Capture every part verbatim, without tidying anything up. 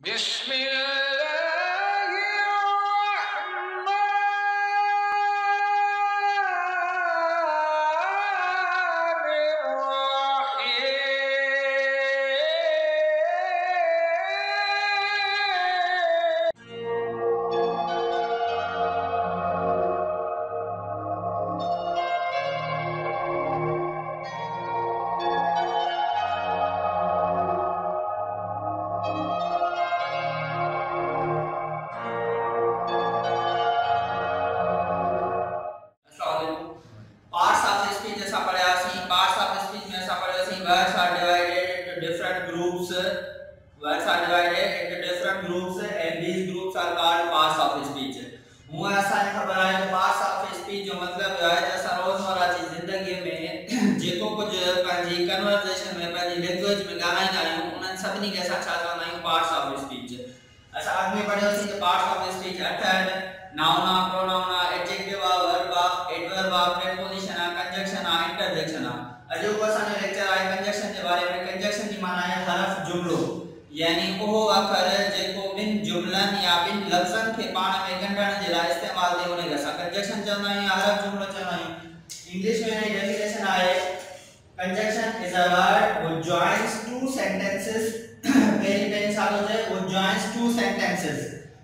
Parts of speech जैसा पढ़ा सी parts of speech में ऐसा पढ़ा सी words are divided into different groups words are divided into different groups and these groups are called parts of speech हूं ऐसा खबर है parts of speech जो मतलब है जैसा रोजमर्रा की जिंदगी में जेको कुछ पंजी कन्वर्सेशन में पंजी लैंग्वेज में ॻाल्हाईंदा आहियूं उन्हनि सभिनी खे असां छा चवंदा आहियूं parts of speech असां अॻु में पढ़ियोसीं त parts of speech अठ आहिनि noun pronoun adjective verb adverb preposition conjunction interjection अॼु को असांजो लेक्चर आहे कंजक्शन जे बारे में कंजक्शन जी माना है हरफ जुमलो यानी उहो अखर जेको ॿिन जुमलनि या ॿिन लफ़्ज़नि खे पाण में ॻंढण जे लाइ इस्तेमाल थिए उन खे असां कंजक्शन चवंदा आहियूं या हरफ जुमलो चवंदा आहियूं इंग्लिश में हिन जी डेफिनेशन आहे conjunction is a word which joins two sentences पहिरीं पहिरीं छा थो चए which joins two sentences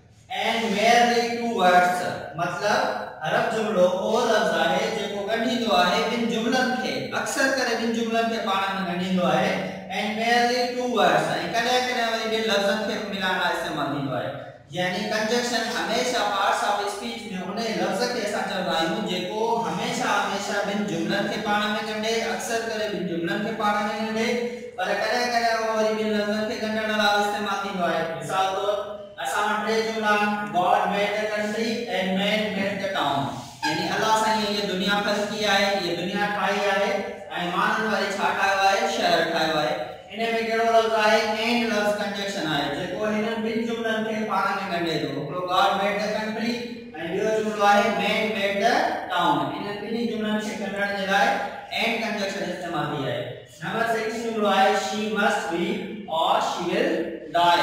and merely two words मतलब हरफ जुमलो ओ लफ्ज़ आहे जेको ॻंढींदो आहे ॿिन जुमलनि खे अक्सर करे ॿिन जुमलनि खे पाण में ॻंढींदो आहे and merely two words ऐं कॾहिं कॾहिं वरी ॿिन लफ़्ज़नि खे मिलाइण लाइ इस्तेमाल थींदो आहे यानी कंजक्शन हमेशा पार्ट्स ऑफ स्पीच में उन लफ़्ज़ खे असां चवंदा आहियूं जेको हमेशा हमेशा ॿिन जुमलनि खे पाण में ॻंढे अक्सर करे ॿिन जुमलनि खे पाण में ॻंढे पर कॾहिं कॾहिं उहो वरी ॿिन लफ़्ज़नि खे ॻंढण लाइ इस्तेमाल थींदो आहे मिसाल तौर असां वटि टे जुमला God made the country and man made the town यानी अल्लाह साईं ये दुनिया फल की आहे ये दुनिया ठाही आहे ऐं मानन वारी छा ठाहियो आहे शहर ठाहियो आहे इन में कहिड़ो लफ़्ज़ आहे एंड लफ़्ज़ कंजक्शन आहे जेको हिननि ॿिन जुमलनि खे पाण में ॻंढे थो हिकिड़ो गॉड मेड द कंट्री ऐं ॿियो जुमलो आहे मैन मेड द टाउन इन ॿिन्ही जुमलनि खे ॻंढण जे लाइ एंड कंजक्शन इस्तेमाल थी आहे नंबर सिक्स जुमलो आहे शी मस्ट बी और शी विल डाई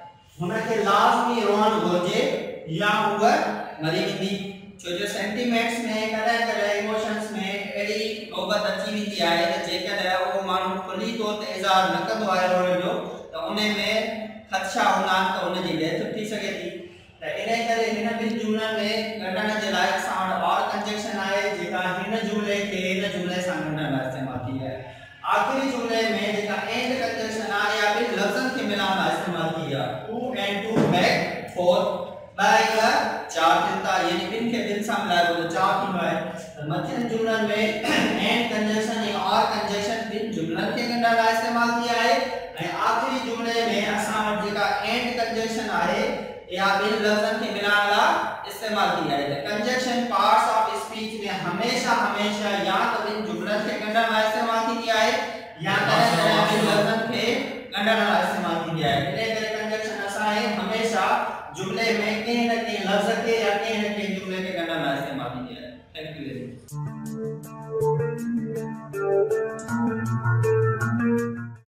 हुनखे लाज़मी रोअण घुर्जे या उहा मरी वेंदी छो जो सेंटीमेंट्स में कॾहिं कॾहिं इमोशंस में अहिड़ी नौबत अची वेंदी आहे त जेकॾहिं उहो माण्हू खुली तौर ते इज़हार न कंदो आहे रोअण जो त उन में ख़दशा हूंदा आहिनि त उनजी डेथ थी सघे थी त इन करे हिन ॿिनि जुमलनि में ॻंढण जे लाइ असां वटि और कंजक्शन आहे जेका हिन जुमले खे हिन जुमले सां ॻंढण लाइ इस्तेमाल थी आहे आख़िरी जुमले में जेका एंड कंजक्शन आहे या ॿिन लफ़्ज़नि खे मिलाइण लाइ इस्तेमाल थी आहे two and two make four बाय का चार थियता यानी ॿिन खे ॿिन सां मिलाइबो त चार थींदो आहे त मथियनि जुमलनि में एंड कंजक्शन या और कंजक्शन ॿिन जुमलनि खे ॻंढण लाइ इस्तेमाल थी आहे ऐं आख़िरी जुमले में असां वटि जेका एंड कंजक्शन आहे या ॿिन लफ़्ज़नि खे मिलाइण लाइ इस्तेमाल थी आहे त कंजक्शन पार्ट्स ऑफ स्पीच में हमेशा हमेशा या त ॿिन जुमलनि खे ॻंढण लाइ इस्तेमाल थींदी आहे या कॾहिं कॾहिं ॿिन लफ़्ज़नि खे ॻंढण लाइ इस्तेमाल थींदी आहे इन करे कंजक्शन असां हमेशा जुमले में कहीं न कहीं लफ्ज़ के या कहीं न कहीं जुमले के ॻंढण लाइ इस्तेमाल थींदी आहे थैंक यू वेरी मच